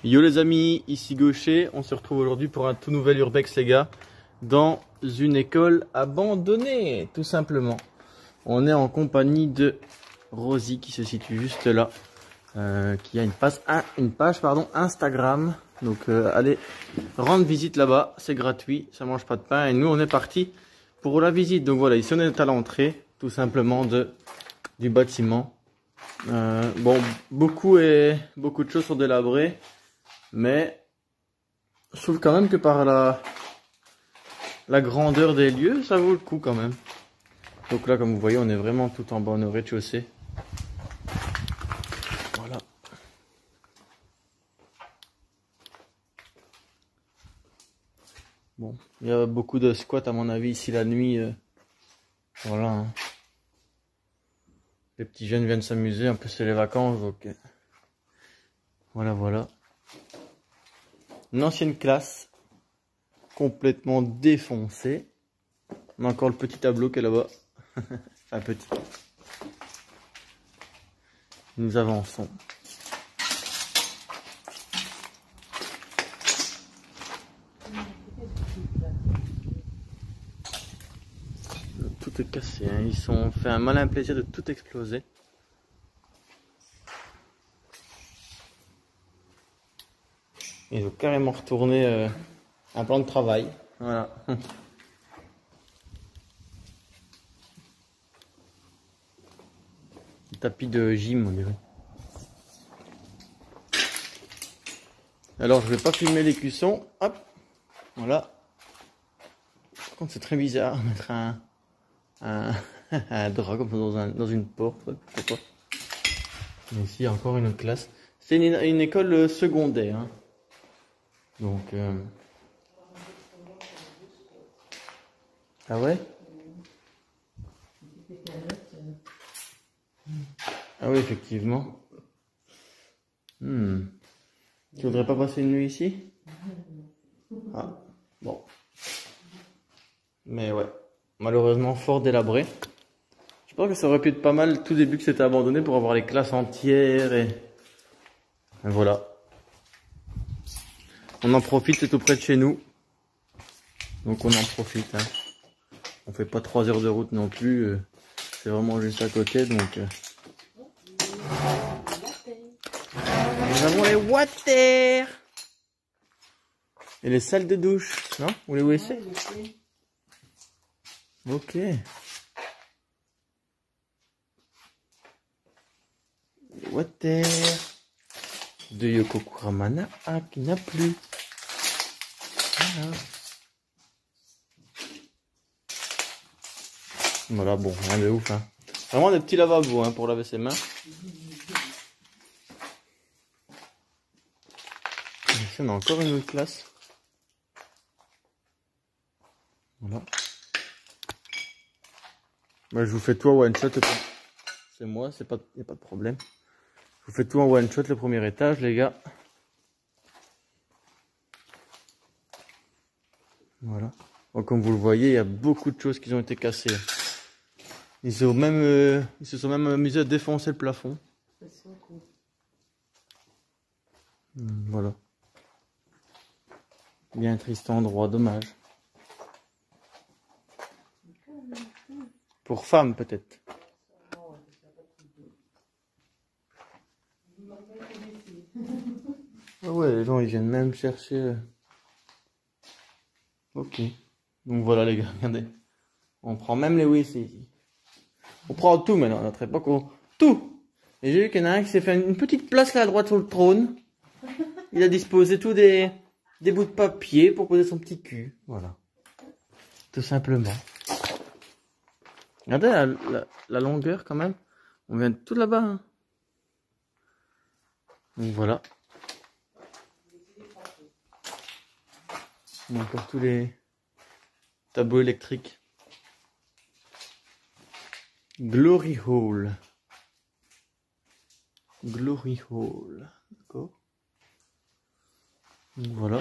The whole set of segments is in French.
Yo les amis, ici Gaucher, on se retrouve aujourd'hui pour un tout nouvel Urbex les gars, dans une école abandonnée, tout simplement. On est en compagnie de Rosie qui se situe juste là, qui a une page Instagram. Donc allez rendre visite là-bas, c'est gratuit, ça mange pas de pain et nous on est parti pour la visite. Donc voilà, ici on est à l'entrée tout simplement du bâtiment. Bon, beaucoup de choses sont délabrées. Mais je trouve quand même que par la grandeur des lieux, ça vaut le coup quand même. Donc là, comme vous voyez, on est vraiment tout en bas, au rez-de-chaussée. Voilà. Bon, il y a beaucoup de squats à mon avis ici la nuit. Voilà. Hein. Les petits jeunes viennent s'amuser, en plus c'est les vacances, donc voilà. Une ancienne classe, complètement défoncée. On a encore le petit tableau qui est là-bas. Enfin petit. Nous avançons. Tout est cassé, hein. Ils ont fait un malin plaisir de tout exploser. Ils ont carrément retourné un plan de travail. Voilà. Tapis de gym, on dirait. Alors, je vais pas filmer les cuissons. Hop. Voilà. Par contre, c'est très bizarre de mettre un drap comme ça dans une porte. Pourquoi pas. Mais ici, il y a encore une autre classe. C'est une école secondaire. Hein. Donc... Ah ouais? Ah oui, effectivement. Tu voudrais pas passer une nuit ici? Ah, bon. Mais ouais, malheureusement fort délabré. Je pense que ça aurait pu être pas mal tout début que c'était abandonné pour avoir les classes entières et voilà. On en profite, c'est tout près de chez nous. Donc on en profite. Hein. On fait pas 3 heures de route non plus. C'est vraiment juste à côté donc... Nous avons les water et les salles de douche, non? Ou les WC? Ok. Water de Yoko Kuramana qui n'a plus. Voilà, bon, rien de ouf. Hein. Vraiment des petits lavabos hein, pour laver ses mains. Ici, on a encore une autre classe. Voilà. Bah, je vous fais tout en one shot. C'est moi, y a pas de problème. Je vous fais tout en one shot le premier étage, les gars. Voilà. Donc, comme vous le voyez, il y a beaucoup de choses qui ont été cassées. Ils se sont même amusés à défoncer le plafond. Voilà. Bien triste endroit, dommage. Pour femmes peut-être. Ah ouais, les gens ils viennent même chercher. Ok. Donc voilà les gars, regardez. On prend même les WC ici. On prend tout maintenant, à notre époque, tout. Et j'ai vu qu'il y en a un qui s'est fait une petite place là à droite sur le trône. Il a disposé tous des bouts de papier pour poser son petit cul. Voilà. Tout simplement. Regardez la longueur quand même. On vient de tout là-bas. Hein. Donc voilà. On a encore tous les tableaux électriques. Glory Hall. Glory Hall. D'accord. Donc voilà.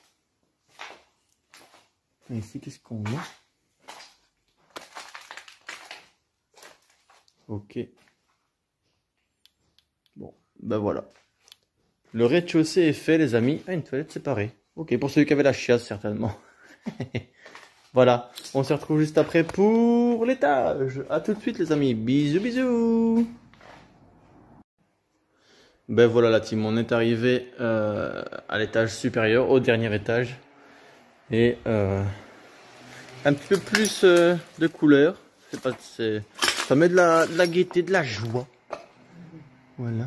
Et ici, qu'est-ce qu'on a? Ok. Bon, ben voilà. Le rez-de-chaussée est fait, les amis. Ah, une toilette séparée. Ok, pour celui qui avait la chiasse, certainement. Voilà, on se retrouve juste après pour l'étage. À tout de suite, les amis. Bisous, bisous. Ben voilà la team, on est arrivé à l'étage supérieur, au dernier étage. Et un petit peu plus de couleur. C'est pas, ça met de la gaieté, de la joie. Voilà.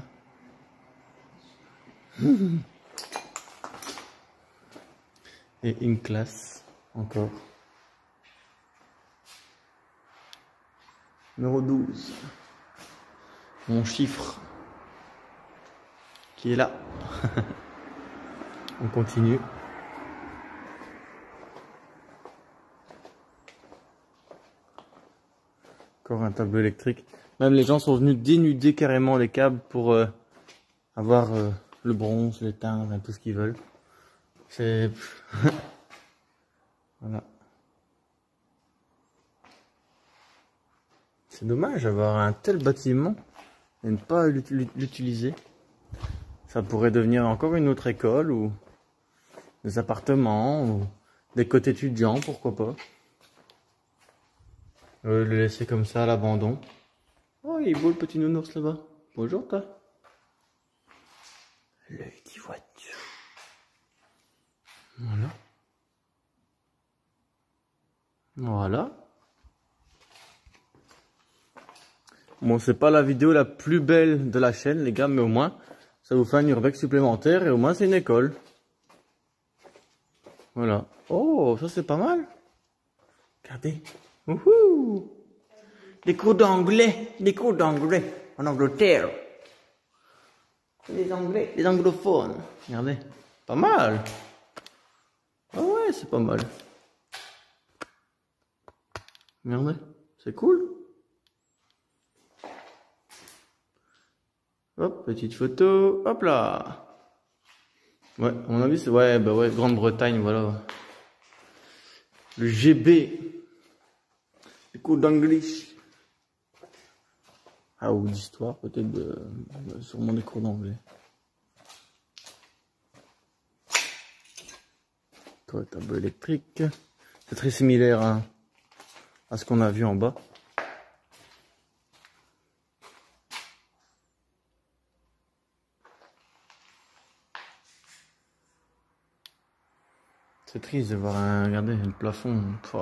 Et une classe encore. Numéro 12. Mon chiffre qui est là. On continue. Encore un tableau électrique. Même les gens sont venus dénuder carrément les câbles pour avoir le bronze, l'étain, tout ce qu'ils veulent. C'est... Voilà. C'est dommage d'avoir un tel bâtiment et ne pas l'utiliser. Ça pourrait devenir encore une autre école ou des appartements ou des côtés étudiants, pourquoi pas. Le laisser comme ça à l'abandon. Oh, il est beau le petit nounours là-bas. Bonjour toi. L'œil qui voit Dieu. Voilà. Voilà. Bon, c'est pas la vidéo la plus belle de la chaîne, les gars, mais au moins, ça vous fait un urbex supplémentaire et au moins, c'est une école. Voilà. Oh, ça, c'est pas mal. Regardez. Wouhou! Des cours d'anglais. Des cours d'anglais. En Angleterre. Les anglais, les anglophones. Regardez. Pas mal. Ah ouais, c'est pas mal. Regardez. C'est cool. Hop, petite photo, hop là. Ouais, à mon avis, c'est ouais, bah ouais, Grande-Bretagne, voilà. Le GB. Les cours d'anglais. Ah, ou d'histoire, peut-être sûrement des cours d'anglais. Toi, tableau électrique. C'est très similaire à ce qu'on a vu en bas. C'est triste de voir regardez, le plafond.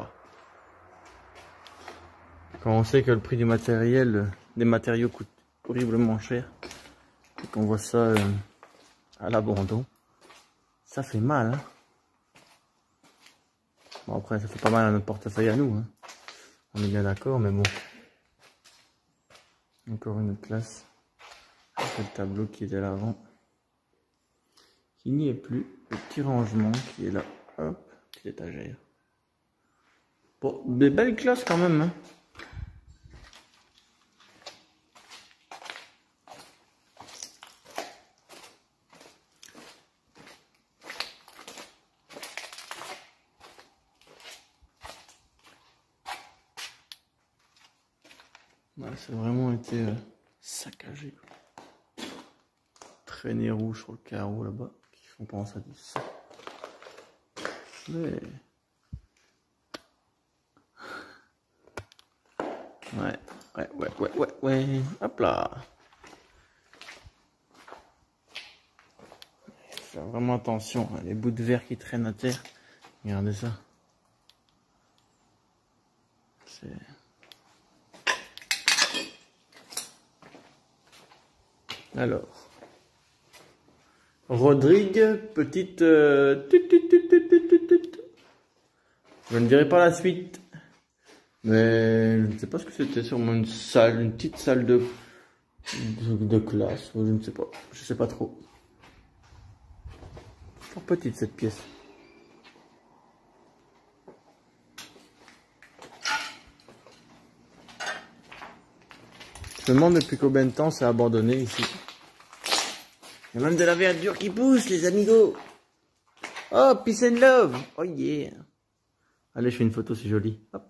Quand on sait que le prix du matériel, des matériaux coûte horriblement cher, et qu'on voit ça à l'abandon, ça fait mal. Hein. Bon après, ça fait pas mal à notre portefeuille à nous. Hein. On est bien d'accord, mais bon. Encore une autre classe. C'est le tableau qui était là avant. Qui n'y est plus. Le petit rangement qui est là. Hop, petite étagère. Bon, des belles classes quand même. Hein. Ouais, ça a vraiment été saccagé. Traînées rouges sur le carreau là-bas qui font penser à du sang. Mais... Ouais. Hop là. Faire vraiment attention, hein, les bouts de verre qui traînent à terre. Regardez ça. C'est... Alors. Rodrigue, petite... Je ne dirai pas la suite. Mais je ne sais pas ce que c'était, sûrement une salle, une petite salle de classe, je ne sais pas, je sais pas trop. Trop petite cette pièce. Je me demande depuis combien de temps c'est abandonné ici. Il y a même de la verdure qui pousse, les amigos. Oh, peace and love. Oh yeah. Allez, je fais une photo, c'est joli. Hop.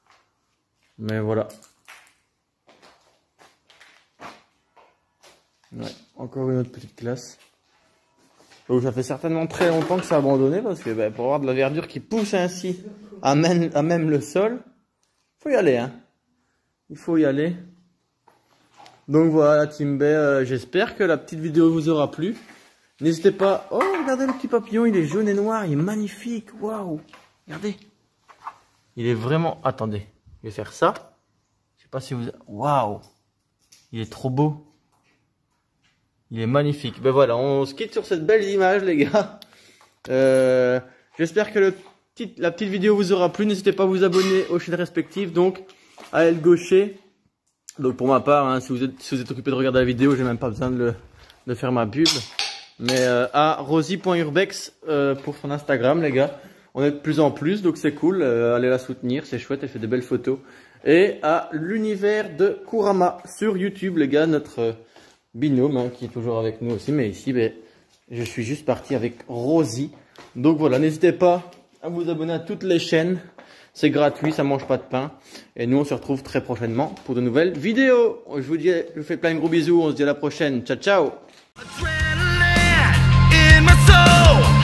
Mais voilà. Ouais, encore une autre petite classe. Donc ça fait certainement très longtemps que ça a abandonné parce que ben, pour avoir de la verdure qui pousse ainsi à même le sol, faut y aller, hein. Il faut y aller. Donc voilà la team Bay, j'espère que la petite vidéo vous aura plu. N'hésitez pas. Oh, regardez le petit papillon, il est jaune et noir, il est magnifique. Waouh, regardez. Il est vraiment. Attendez, je vais faire ça. Je sais pas si vous. Waouh, il est trop beau. Il est magnifique. Ben voilà, on se quitte sur cette belle image, les gars. J'espère que la petite vidéo vous aura plu. N'hésitez pas à vous abonner aux chaînes respectives. Donc, à l'aile gaucher. Donc, pour ma part, hein, si vous êtes occupé de regarder la vidéo, j'ai même pas besoin de faire ma pub. Mais à rosie.urbex pour son Instagram, les gars. On est de plus en plus, donc c'est cool. Allez la soutenir, c'est chouette, elle fait de belles photos. Et à l'univers de Kurama sur YouTube, les gars, notre binôme hein, qui est toujours avec nous aussi. Mais ici, ben, je suis juste parti avec Rosie. Donc voilà, n'hésitez pas à vous abonner à toutes les chaînes. C'est gratuit, ça mange pas de pain. Et nous, on se retrouve très prochainement pour de nouvelles vidéos. Je vous fais plein de gros bisous. On se dit à la prochaine. Ciao, ciao.